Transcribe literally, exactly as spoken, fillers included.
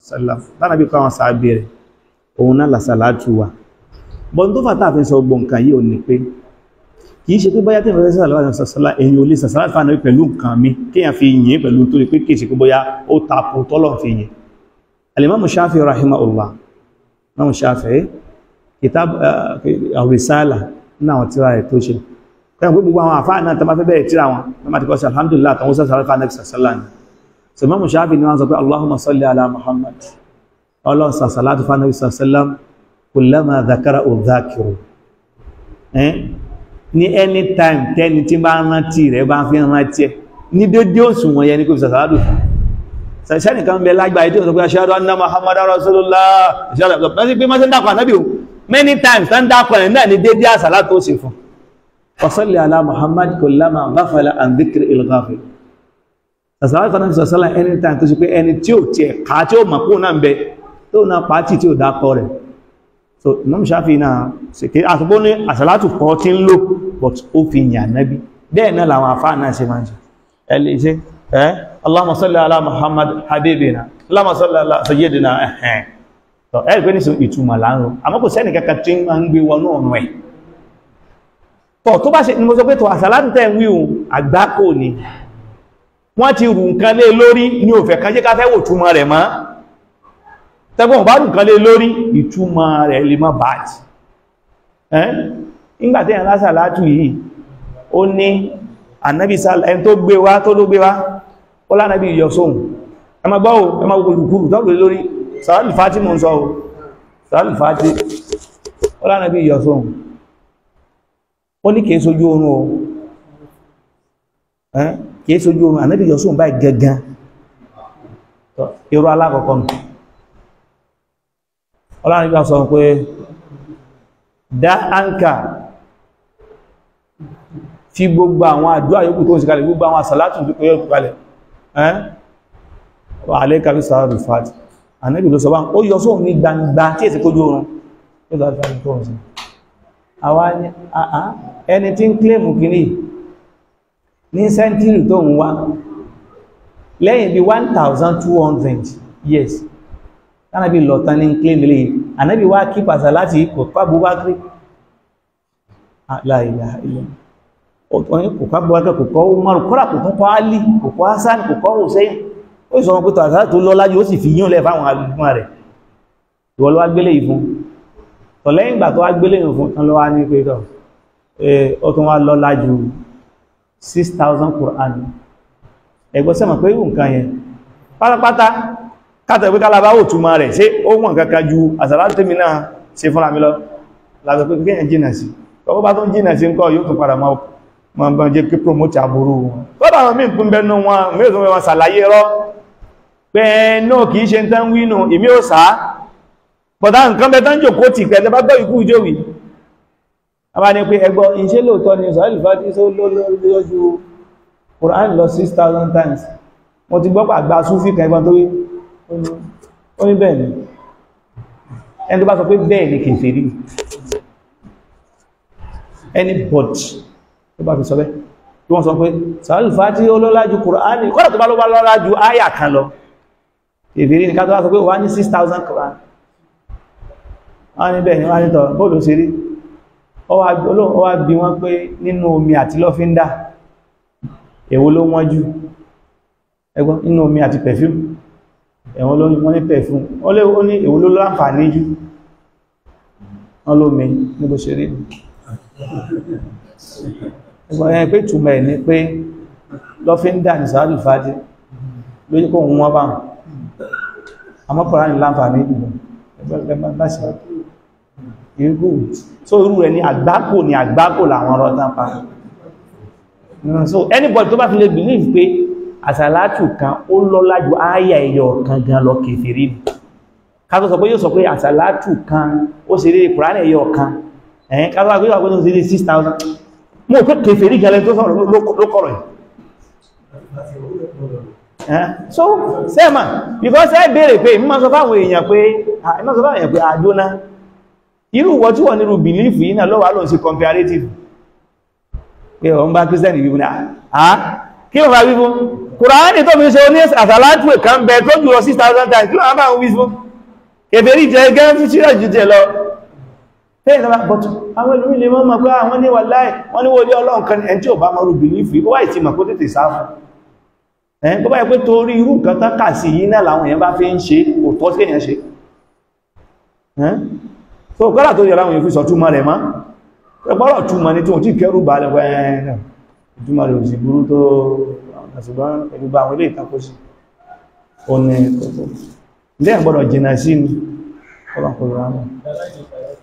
sallam tánàbí kọ́ àwọn sàábé rẹ̀ òun náà làsàlátù wa bọ́n tó fàtà àfin sọ gbọ́n nǹkan yìí ò ní pé kìí ṣe pé bóyá tí ìfẹ́ sàlátù èyàn ò lè sàlátù fánàbí pẹ̀lú nǹkan mi kíyàn fi yìn pẹ̀lú tó rí pé kìí ṣe pé bóyá ó tapò tọ́lọ̀ fi yìn al-Imam Shafi'i rahimahullah Imam Shafi'i kitab ar-Risala náà tíra rẹ̀ tó ṣe kẹ́yìn gbogbo àwọn àfáà náà tàbí bẹ̀rẹ̀ tíra wọn tàbí kọ́ sí alhamdulillah tàwọn sọ sàrẹ́fà náà sàṣálàní so Imam Shafi'i ni wọ́n sọ pé Allahumma salli ala Muhammad ọlọ́run sàṣálàtù fánàbí sàṣálàm kullama dhakara udhakiru ní anytime tẹ́ni tí bá rántí rẹ̀ bá fi rántí ẹ ní dédé òṣùwọ̀n yẹn ní kò fi sàṣálàtù sẹ́ni kan bẹ lágbàáyé tí ó sọ pé ashhadu anna Muhammadan rasulullah many times tán dákọ̀ ẹ̀ náà ní dédé àṣálàtù ó sì fún fasalli ala Muhammad kullama ghafala an dhikri il-ghafil àṣálàtù fánàbí sàṣálàm anytime tó ṣe pé ẹni tí ó tiẹ̀ ká tí ó mọ̀ kó náà ń bẹ tó náà pàtí tí ó dákọ̀ rẹ̀ so Imam Shafi'i náà ṣèké àtúgbó ní àṣálàtù kọ́ tí ń lò but ó fi yàn nábì bẹ́ẹ̀ náà làwọn àfáà náà ṣe máa ń ṣe ẹlẹ́ ṣe ẹ́ Allahumma salli ala Muhammad habibina Allahumma salli ala sayyidina ẹ̀hẹ́n tọ́ ẹ́ ìpé ní sọ ìtumọ̀ láàrùn àmọ́ kò sẹ́nì kẹta tí máa ń gbé wọnú ọ̀nà ẹ̀ tọ́ tó bá ṣe ní mo sọ pé tọ́ àṣálàtù tẹ́ ń wí ohun àgbákò ni wọ́n ti rù nǹkan lé lórí ní òfẹ́ kan jẹ́ ká fẹ́ wò túmọ̀ rẹ̀ mọ́ tẹ́gbọ́n bá rù kan lé lórí ìtumọ̀ rẹ̀ lè má bájì ẹ́ nígbàtí ẹ̀yàn lásàlátù yìí ó ní ànábì ẹni tó gbé wá tó ló gbé wá ó lánàbí yọ sóhun ẹ má gbọ́ ẹ má gbogbo olùkúrù tó gbé lórí sàálù fàtí mọ́ sọ sàálù fàtí ó lánàbí yọ sóhun ó ní kìí sojú oorun o ẹ́ kìí sojú oorun ànábì yọ sóhun báyìí gẹ́gẹ́ irú alákọ̀ọ́kọ́ nù ọlọ́run nígbà sọ pé dá áńkà tí gbogbo àwọn àdúrà yòókù tó ń ṣe kalẹ̀ gbogbo àwọn àsàlátù tó yóò kalẹ̀ ẹ́n wà alẹ́kà bí sàárù fàtí ànábì ló sọ bá ó yọ sóhun ní gbangba tí èsì kójú oorun ẹni tí ń kílèmù kìíní ní sẹ́ntírì tó ń wá lẹ́yìn bí one thousand two hundred years tánàbí lọ̀tán ní claim lè ànábì wá kí pàṣà láti kò pa Abubakar la ilaha illallah ọ̀tọ̀yìn kò pa Abubakar kò kọ́ Umar kọ́rà kò kọ́ Ali kò kọ́ Hassan kò kọ́ Hussein ó sọ wọn pé tàṣà tó lọ lájú ó sì fi yíò lẹ́ fáwọn agbègbè rẹ̀ ìwọ ló wá gbélé yìí fún tọ̀ lẹ́yìn ìgbà tó wá gbélé yìí fún tán ló wá ní pé tọ̀ ó tún wá lọ lájú six thousand Quran ẹgbọ́ sẹ́mọ̀ pé nǹkan yẹn pátápátá kátẹ̀ pé kálábá ò túnmà rẹ̀ ṣe ó wọ́n kankan ju àsàlátù tèmi náà ṣe fúnra mi lọ láti pé kíyàn jìnà sí ọkọ̀ bá tó ń jìnà sí ń kọ́ yóò tún padà máa jẹ́ kí promote àbúrú wọn lọ́dọ̀ àwọn míì pín bẹnu wọn mẹ́rin wọn sàlàyé rọ́ pé náà kìí ṣe tán wínú èmi ò sáá bọ̀dá nǹkan bẹ tán jòkó tì pẹ̀lẹ́ bá gbọ́ ikú ìjòwì a bá ní pé ẹgbọ́ iṣẹ́ lóòtọ́ ni sọ́ọ̀lì fàtí só lójú Quran lọ six thousand times mo ti gbọ́ pàgbà súfì kan ẹgbọ́n tó rí ó ní bẹ́ẹ̀ ni ẹni tó bá sọ pé bẹ́ẹ̀ ni kèfèrí anybody tó bá fi sọ bẹ́ẹ̀ tí wọ́n sọ pé sàálù fàtí ó lọ́lá ju Kùránì kọ́nà tó bá lọ́lá lọ́lá ju áyà kan lọ kèfèrí ní ká tó bá sọ pé wà ní six thousand Kùránì wọ́n ní bẹ́ẹ̀ ni wọ́n ní tọ́ bóòlù sí rí ó wá bí wọ́n pé nínú omi àti lọ́fíndà èwo ló wọ́n jù ẹgbọ́n nínú omi àti perfume ẹ̀wọ̀n ló wọ́n ní perfume ó lé ó ní èwo ló láǹfààní jù wọ́n ló mi níbo ṣe rí ẹgbọ́n ẹ̀ pé túnmọ̀ ẹ̀ ní pé lọ́fíndà ní sàálù fàájì lójú kó wọ́n bá àmọ́pọ̀lá ní láǹfààní jù ẹgbọ́n láṣẹ irú so irú rẹ̀ ní àgbákò ní àgbákò làwọn ọ̀rọ̀ tán pa so anybody tó bá fi lè believe pé àsàlátù kan ó lọ́lá ju ááyà ẹyọ kan gan lọ kèfèrí ni ká tó sọ pé yóò sọ pé àsàlátù kan ó sì rí Kùránì ẹyọ kan ẹ̀yìn ká tó wà pé wà pé tó sì rí six thousand mọ́ pé kèfèrí gẹlẹ́ tó sọ̀rọ̀ ló kọ̀rọ̀ ẹ̀ so sẹ́mà because ẹ béèrè pé mímọ́ sọ fáwọn èèyàn pé mímọ́ sọ fáwọn èèyàn pé àjóná irú wọ́n tí wọ́n nírú bìlífù yìí náà lọ́wọ́ lọ́n sí comparative pé ọ̀n bá Christian yìí náà kí ló fà wí fún Kùránì tó fi ṣe oní àsàlátù kan bẹ tó jùlọ six thousand times kí ló bá wí fún kèfèrí jẹ gẹ́ fi ṣíra jù jẹ lọ fẹ́yìn tó bá bọ́tún àwọn ìlú ilé mọ́ mọ̀ pé àwọn ní wàláhì wọ́n ní wọlé Ọlọ́run kan ẹni tí ò bá mọ́rú bìlífì ó wà ìtì mọ̀ kó tètè sáfún ẹ̀ tó bá yẹ pé torí irú nǹkan tán kà sí yìí náà làwọn èèyàn bá fi ń ṣe kò tọ́ sí èèyàn ṣe so kọ́lá tó yẹra àwọn èèyàn fi sọ túmọ̀ rẹ̀ mọ́ ẹgbọ́rọ̀ túmọ̀ ní tí wọ́n tí kẹrù bá lẹ́wọ́ ẹ̀ẹ́nà túmọ̀ rẹ̀ òsì burú tó àṣìgbọ́n ẹ̀lú bá àwọn ilé ìtakósí ó ní ẹ̀kọ́ ilé ẹ̀gbọ́dọ̀ jìnà sí ni ọlọ́pọ̀lọpọ̀